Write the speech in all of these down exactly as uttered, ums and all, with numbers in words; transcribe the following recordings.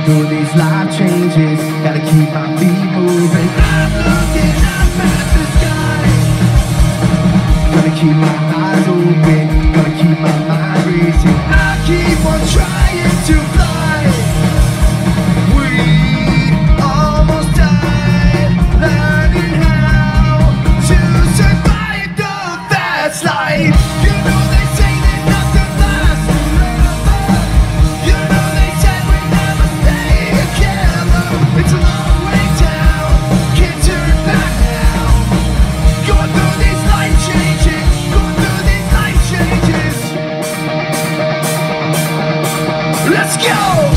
through these life changes, gotta keep my feet moving. I'm looking up at the sky, gonna keep my eyes open, gonna keep my mind racing. I keep on trying to fly. We almost died, learning how to survive the fast life. You know they say that nothing lasts forever. You know they said we never stay together. It's a long way down, can't turn back now. Going through these life changes, going through these life changes. Let's go!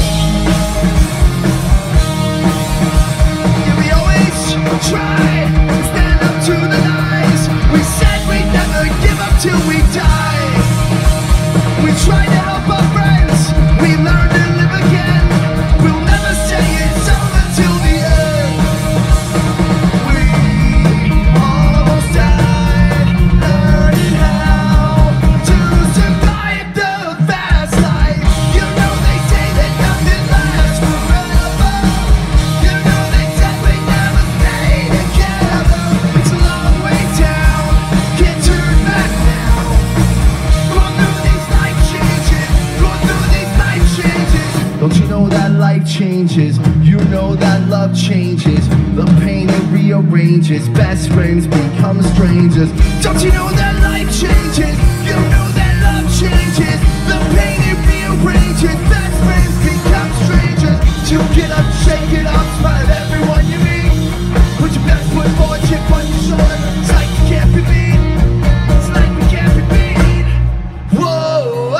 Yeah, we always try to stand up to the lies. We said we'd never give up till we die. We try to help our friends, we learn to live again. We'll never say it's over till the end. We almost died, learning how to survive the fast life. You know they say that nothing lasts forever. You know they said we never stay together. It's a long way down, can't turn back now. Going through these life changes, going through these life changes. Don't you know that life changes? You know that love changes. The pain it rearranges. Best friends become strangers. Don't you know that life changes? You know that love changes. The pain it rearranges. Best friends become strangers. So get up, shake it up, smile at everyone you meet. Put your best foot forward, chip on your shoulder. It's like you can't be beat. It's like we can't be beat. Whoa,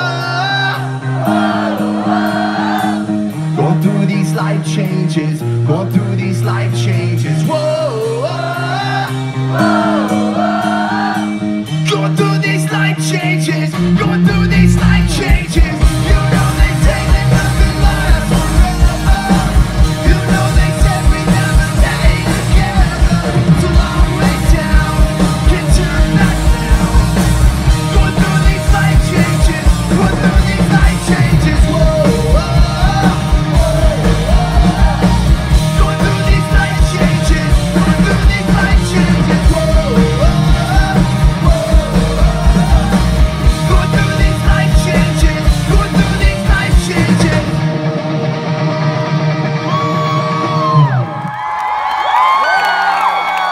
going through these life changes, going through these life changes. Whoa, whoa, whoa.